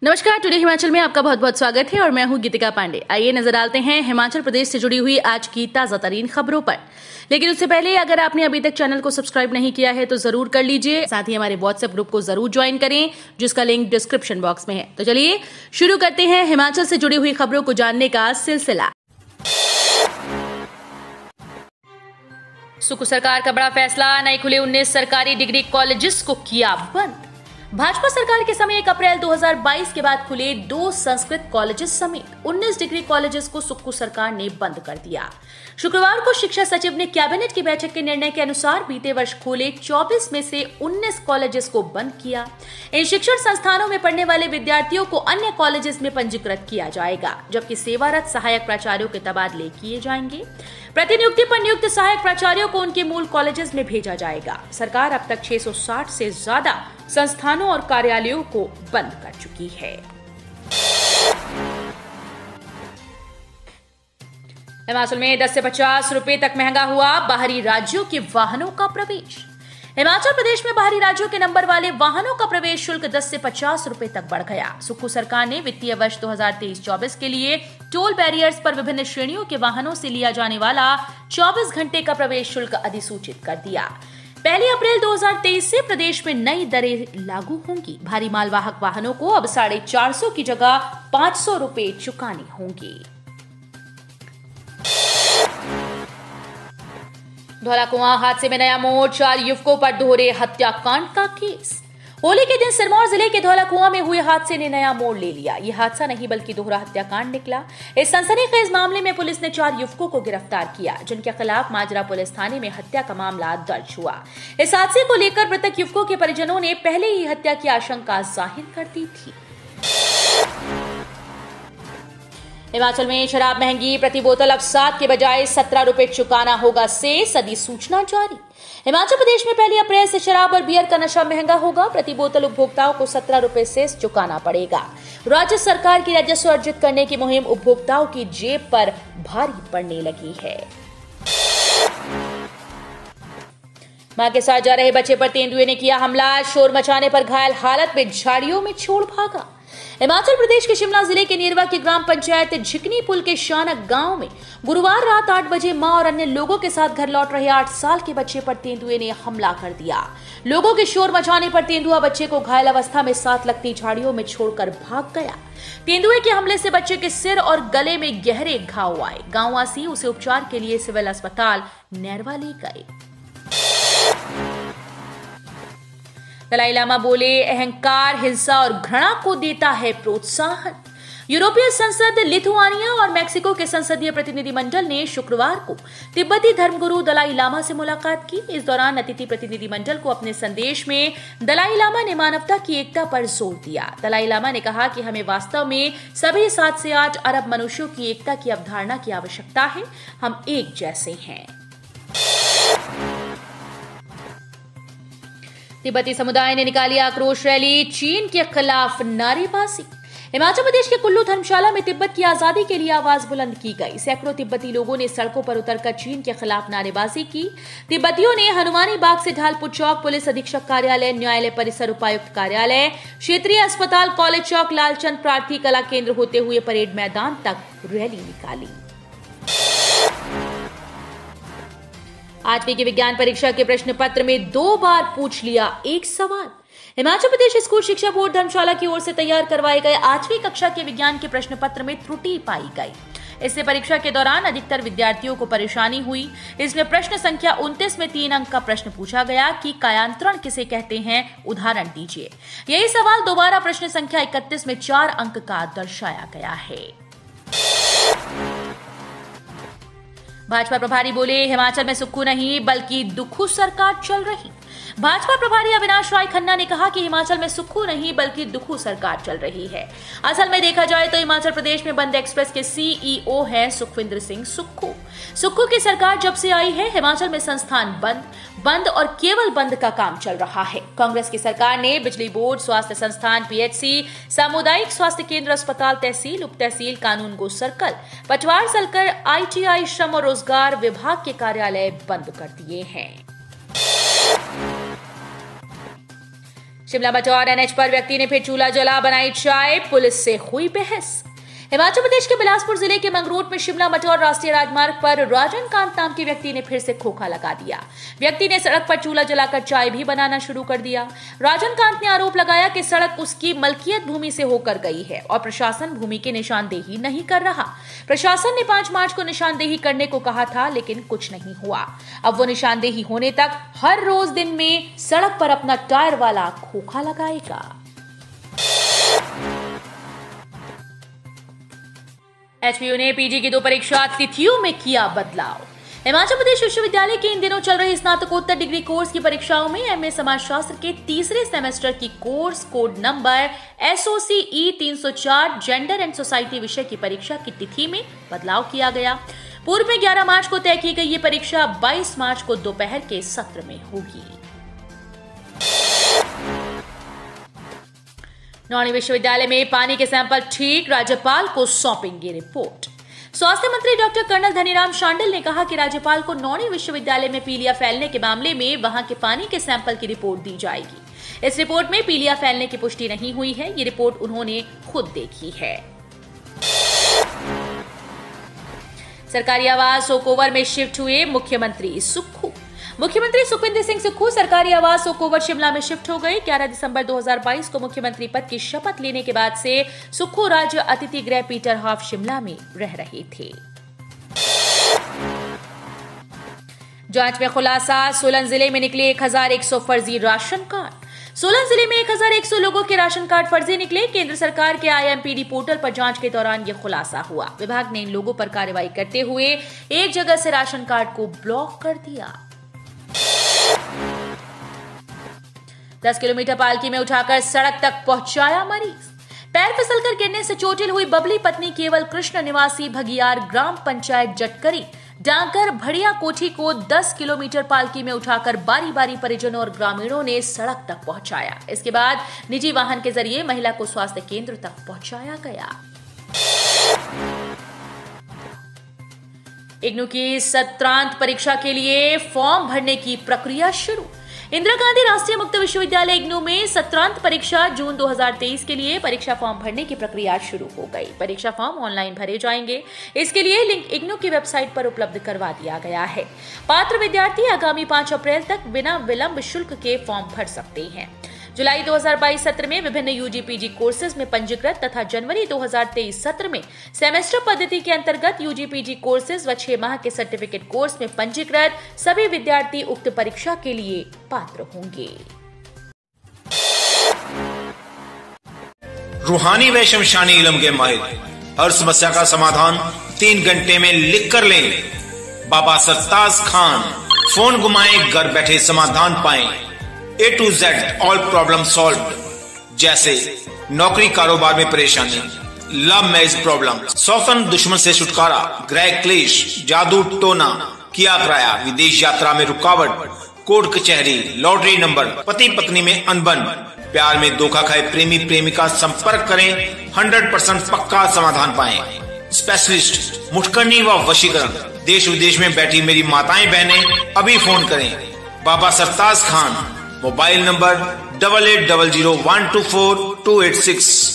नमस्कार, टुडे हिमाचल में आपका बहुत बहुत स्वागत है और मैं हूं गीतिका पांडे। आइए नजर डालते हैं हिमाचल प्रदेश से जुड़ी हुई आज की ताजा तरीन खबरों पर। लेकिन उससे पहले अगर आपने अभी तक चैनल को सब्सक्राइब नहीं किया है तो जरूर कर लीजिए। साथ ही हमारे व्हाट्सएप ग्रुप को जरूर ज्वाइन करें, जिसका लिंक डिस्क्रिप्शन बॉक्स में है। तो चलिए शुरू करते हैं हिमाचल से जुड़ी हुई खबरों को जानने का सिलसिला। सुक्खू सरकार का बड़ा फैसला, नए खुले 19 सरकारी डिग्री कॉलेजेस को किया बंद। भाजपा सरकार के समय 1 अप्रैल 2022 के बाद खुले 2 संस्कृत कॉलेजेस समेत 19 डिग्री कॉलेजेस को सुक्खू सरकार ने बंद कर दिया। शुक्रवार को शिक्षा सचिव ने कैबिनेट की बैठक के निर्णय के अनुसार बीते वर्ष खोले 24 में से 19 कॉलेजेस को बंद किया। इन शिक्षण संस्थानों में पढ़ने वाले विद्यार्थियों को अन्य कॉलेजेस में पंजीकृत किया जाएगा, जबकि सेवारत सहायक प्राचार्यों के तबादले किए जाएंगे। प्रतिनियुक्ति पर नियुक्त सहायक प्राचार्यों को उनके मूल कॉलेजेस में भेजा जाएगा। सरकार अब तक 660 से ज्यादा संस्थानों और कार्यालयों को बंद कर चुकी है। हिमाचल में 10 से 50 रुपए तक महंगा हुआ बाहरी राज्यों के वाहनों का प्रवेश। हिमाचल प्रदेश में बाहरी राज्यों के नंबर वाले वाहनों का प्रवेश शुल्क 10 से 50 रुपए तक बढ़ गया। सुक्खू सरकार ने वित्तीय वर्ष 2023-24 के लिए टोल बैरियर्स पर विभिन्न श्रेणियों के वाहनों से लिया जाने वाला 24 घंटे का प्रवेश शुल्क अधिसूचित कर दिया। 1 अप्रैल 2023 से प्रदेश में नई दरें लागू होंगी। भारी मालवाहक वाहनों को अब 450 की जगह 500 रुपए चुकाने होंगे। धौलाकुआं हादसे में नया मोड़, 4 युवकों पर दोहरे हत्याकांड का केस। होली के दिन सिरमौर जिले के धौलाकुआं में हुए हादसे ने नया मोड़ ले लिया। यह हादसा नहीं बल्कि दोहरा हत्याकांड निकला। इस सनसनीखेज मामले में पुलिस ने 4 युवकों को गिरफ्तार किया, जिनके खिलाफ माजरा पुलिस थाने में हत्या का मामला दर्ज हुआ। इस हादसे को लेकर मृतक युवकों के परिजनों ने पहले ही हत्या की आशंका जाहिर कर दी थी। हिमाचल में शराब महंगी, प्रति बोतल अब 7 के बजाय 17 रुपए चुकाना होगा सेस, अधिसूचना जारी। हिमाचल प्रदेश में 1 अप्रैल से शराब और बियर का नशा महंगा होगा। प्रति बोतल उपभोक्ताओं को 17 रुपए सेस चुकाना पड़ेगा। राज्य सरकार की राजस्व अर्जित करने की मुहिम उपभोक्ताओं की जेब पर भारी पड़ने लगी है। मां के साथ जा रहे बच्चे पर तेंदुए ने किया हमला, शोर मचाने पर घायल हालत में झाड़ियों में छोड़ भागा। हिमाचल प्रदेश के शिमला जिले के नेरवा की ग्राम पंचायत झिकनी पुल के शानक गांव में गुरुवार रात 8 बजे मां और अन्य लोगों के साथ घर लौट रहे 8 साल के बच्चे पर तेंदुए ने हमला कर दिया। लोगों के शोर मचाने पर तेंदुआ बच्चे को घायल अवस्था में साथ लगती झाड़ियों में छोड़कर भाग गया। तेंदुए के हमले से बच्चे के सिर और गले में गहरे घाव आए। गांववासी उसे उपचार के लिए सिविल अस्पताल नेरवा ले गए। दलाई लामा बोले, अहंकार, हिंसा और घृणा को देता है प्रोत्साहन। यूरोपीय संसद, लिथुआनिया और मैक्सिको के संसदीय प्रतिनिधिमंडल ने शुक्रवार को तिब्बती धर्मगुरु दलाई लामा से मुलाकात की। इस दौरान अतिथि प्रतिनिधिमंडल को अपने संदेश में दलाई लामा ने मानवता की एकता पर जोर दिया। दलाई लामा ने कहा कि हमें वास्तव में सभी 7 से 8 अरब मनुष्यों की एकता की अवधारणा की आवश्यकता है। हम एक जैसे हैं। तिब्बती समुदाय ने निकाली आक्रोश रैली, चीन के खिलाफ नारेबाजी। हिमाचल प्रदेश के कुल्लू धर्मशाला में तिब्बत की आजादी के लिए आवाज बुलंद की गई। सैकड़ों तिब्बती लोगों ने सड़कों पर उतरकर चीन के खिलाफ नारेबाजी की। तिब्बतियों ने हनुमानी बाग से ढालपुर चौक, पुलिस अधीक्षक कार्यालय, न्यायालय परिसर, उपायुक्त कार्यालय, क्षेत्रीय अस्पताल, कॉलेज चौक, लालचंद प्रार्थी कला केंद्र होते हुए परेड मैदान तक रैली निकाली। 8वीं की विज्ञान परीक्षा के प्रश्न पत्र में 2 बार पूछ लिया एक सवाल। हिमाचल प्रदेश स्कूल शिक्षा बोर्ड धर्मशाला की ओर से तैयार करवाए गए 8वीं कक्षा के विज्ञान के प्रश्न पत्र में त्रुटि पाई गई। इससे परीक्षा के दौरान अधिकतर विद्यार्थियों को परेशानी हुई। इसमें प्रश्न संख्या 29 में 3 अंक का प्रश्न पूछा गया कि कायांतरण किसे कहते हैं, उदाहरण दीजिए। यही सवाल दोबारा प्रश्न संख्या 31 में 4 अंक का दर्शाया गया है। भाजपा प्रभारी बोले, हिमाचल में सुक्खू नहीं बल्कि दुखू सरकार चल रही। भाजपा प्रभारी अविनाश राय खन्ना ने कहा कि हिमाचल में सुक्खू नहीं बल्कि दुखू सरकार चल रही है। असल में देखा जाए तो हिमाचल प्रदेश में बंद एक्सप्रेस के सीईओ हैं सुखविंदर सिंह सुक्खू। सुक्खू की सरकार जब से आई है हिमाचल में संस्थान बंद और केवल बंद का काम चल रहा है। कांग्रेस की सरकार ने बिजली बोर्ड, स्वास्थ्य संस्थान, पीएचसी, सामुदायिक स्वास्थ्य केंद्र, अस्पताल, तहसील, उप तहसील, कानून गो सर्कल, पचवाड़ सर्कल, आईटीआई, श्रम और रोजगार विभाग के कार्यालय बंद कर दिए हैं। शिमला बटौर एनएच पर व्यक्ति ने फिर चूल्हा जला, बनाई चाय, पुलिस से हुई बहस। हिमाचल प्रदेश के बिलासपुर जिले के मंगरोट में शिमला मटौर राष्ट्रीय राजमार्ग पर राजनकांत नाम के व्यक्ति ने फिर से खोखा लगा दिया। व्यक्ति ने सड़क पर चूल्हा जलाकर चाय भी बनाना शुरू कर दिया। राजनकांत ने आरोप लगाया कि सड़क उसकी मलकियत भूमि से होकर गई है और प्रशासन भूमि की निशानदेही नहीं कर रहा। प्रशासन ने 5 मार्च को निशानदेही करने को कहा था, लेकिन कुछ नहीं हुआ। अब वो निशानदेही होने तक हर रोज दिन में सड़क पर अपना टायर वाला खोखा लगाएगा। एचपीयू ने पीजी की 2 परीक्षा तिथियों में किया बदलाव। हिमाचल प्रदेश विश्वविद्यालय के इन दिनों चल रही स्नातकोत्तर डिग्री कोर्स की परीक्षाओं में एमए समाजशास्त्र के तीसरे सेमेस्टर की course code number SOCE 304 gender and society विषय की परीक्षा की तिथि में बदलाव किया गया। पूर्व में 11 मार्च को तय की गई ये परीक्षा 22 मार्च को दोपहर के सत्र में होगी। नौणी विश्वविद्यालय में पानी के सैंपल ठीक, राज्यपाल को सौंपेंगे रिपोर्ट। स्वास्थ्य मंत्री डॉक्टर कर्नल धनीराम शांडिल ने कहा कि राज्यपाल को नौणी विश्वविद्यालय में पीलिया फैलने के मामले में वहां के पानी के सैंपल की रिपोर्ट दी जाएगी। इस रिपोर्ट में पीलिया फैलने की पुष्टि नहीं हुई है, ये रिपोर्ट उन्होंने खुद देखी है। सरकारी आवास ओकओवर में शिफ्ट हुए मुख्यमंत्री सुक्खू। मुख्यमंत्री सुखविंदर सिंह सुक्खू सरकारी आवास ओकओवर शिमला में शिफ्ट हो गए। 11 दिसंबर 2022 को मुख्यमंत्री पद की शपथ लेने के बाद से सुक्खू राज्य अतिथि गृह पीटर हाफ शिमला में रह रहे थे। जांच में खुलासा, सोलन जिले में निकले 1100 फर्जी राशन कार्ड। सोलन जिले में 1100 लोगों के राशन कार्ड फर्जी निकले। केंद्र सरकार के IMPD पोर्टल पर जांच के दौरान यह खुलासा हुआ। विभाग ने इन लोगों पर कार्रवाई करते हुए एक जगह से राशन कार्ड को ब्लॉक कर दिया। 10 किलोमीटर पालकी में उठाकर सड़क तक पहुंचाया मरीज। पैर फिसलकर गिरने से चोटिल हुई बबली पत्नी केवल कृष्ण निवासी भगियार ग्राम पंचायत जटकरी डांकर भड़िया कोठी को 10 किलोमीटर पालकी में उठाकर बारी बारी परिजनों और ग्रामीणों ने सड़क तक पहुंचाया। इसके बाद निजी वाहन के जरिए महिला को स्वास्थ्य केंद्र तक पहुंचाया गया। इग्नू की सत्रांत परीक्षा के लिए फॉर्म भरने की प्रक्रिया शुरू। इंदिरा गांधी राष्ट्रीय मुक्त विश्वविद्यालय इग्नू में सत्रांत परीक्षा जून 2023 के लिए परीक्षा फॉर्म भरने की प्रक्रिया शुरू हो गई। परीक्षा फॉर्म ऑनलाइन भरे जाएंगे। इसके लिए लिंक इग्नू की वेबसाइट पर उपलब्ध करवा दिया गया है। पात्र विद्यार्थी आगामी 5 अप्रैल तक बिना विलंब शुल्क के फॉर्म भर सकते हैं। जुलाई 2022 सत्र में विभिन्न UG/PG कोर्सेज में पंजीकृत तथा जनवरी 2023 सत्र में सेमेस्टर पद्धति के अंतर्गत UG/PG कोर्सेज व 6 माह के सर्टिफिकेट कोर्स में पंजीकृत सभी विद्यार्थी उक्त परीक्षा के लिए पात्र होंगे। रूहानी व शमशानी इल्म के माहिर हर समस्या का समाधान 3 घंटे में लिख कर लें। बाबा सरताज खान। फोन घुमाएं, घर बैठे समाधान पाएं। A to Z all problem solve. जैसे नौकरी कारोबार में परेशानी, लव मैरिज प्रॉब्लम, सौतन दुश्मन से छुटकारा, गृह क्लेश, जादू टोना, किया कराया, विदेश यात्रा में रुकावट, कोर्ट कचहरी, लॉटरी नंबर, पति पत्नी में अनबन, प्यार में धोखा खाए प्रेमी प्रेमिका संपर्क करें। 100% पक्का समाधान पाएं। स्पेशलिस्ट मुठकरनी व वशीकरण। देश विदेश में बैठी मेरी माताएं बहनें अभी फोन करें। बाबा सरताज खान। Mobile number 8800124286।